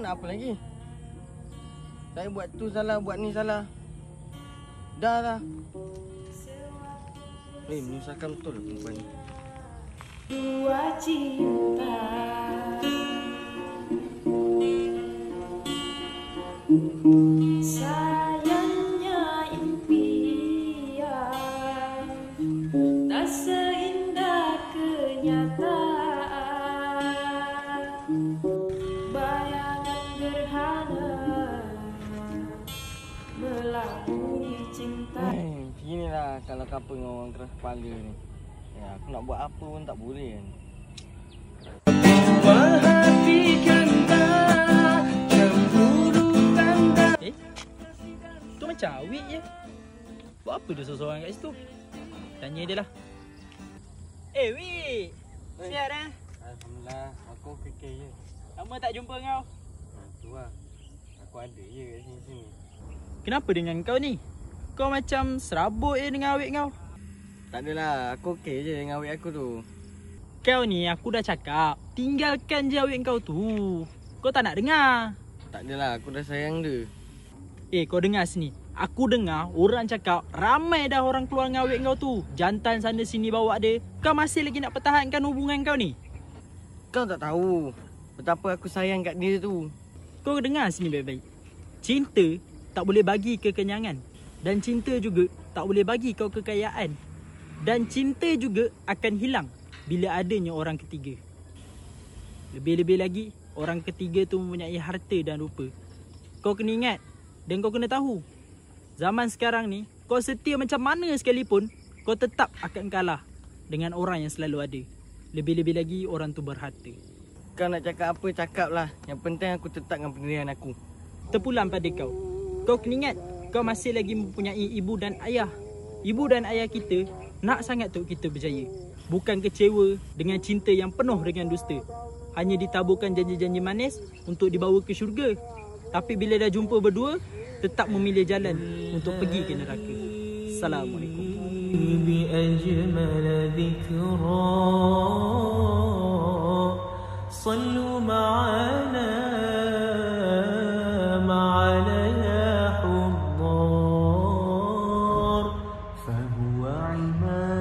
nak apa lagi? Saya buat tu salah, buat ni salah. Dah lah. Menyusahkan betul lah perempuan ni. Dua cinta sayangnya impian tak seindah kenyataan, bayangan gerhana melalui cinta. Beginilah kalau couple dengan orang keras kepala ni. Ya, aku nak buat apa pun tak boleh kan. Perhatikan tak cemburu tanda. Tu macam awik je. Buat apa dia seorang-seorang kat situ? Tanya dia lah. Wik, sihat eh? Alhamdulillah, aku kekeh je. Lama tak jumpa kau. Tu lah. Aku ada je kat sini-sini. Kenapa dengan kau ni? Kau macam serabut je dengan awik kau. Tak adalah, aku okey je dengan awik aku tu. Kau ni aku dah cakap, tinggalkan je awik kau tu. Kau tak nak dengar. Tak adalah, aku dah sayang dia. Kau dengar sini. Aku dengar orang cakap ramai dah orang keluar dengan awik kau tu. Jantan sana sini bawa dia. Kau masih lagi nak pertahankan hubungan kau ni? Kau tak tahu betapa aku sayang kat dia tu. Kau dengar sini baik-baik. Cinta tak boleh bagi kekenyangan. Dan cinta juga tak boleh bagi kau kekayaan. Dan cinta juga akan hilang bila adanya orang ketiga. Lebih-lebih lagi, orang ketiga tu mempunyai harta dan rupa. Kau kena ingat dan kau kena tahu, zaman sekarang ni, kau setia macam mana sekalipun, kau tetap akan kalah dengan orang yang selalu ada. Lebih-lebih lagi, orang tu berharta. Kau nak cakap apa, cakap lah. Yang penting aku tetap dengan pendirian aku. Terpulang pada kau. Kau kena ingat, kau masih lagi mempunyai ibu dan ayah. Ibu dan ayah kita nak sangat untuk kita berjaya. Bukan kecewa dengan cinta yang penuh dengan dusta. Hanya ditaburkan janji-janji manis untuk dibawa ke syurga. Tapi bila dah jumpa berdua, tetap memilih jalan untuk pergi ke neraka. Assalamualaikum. بأجمل ذكرى صلوا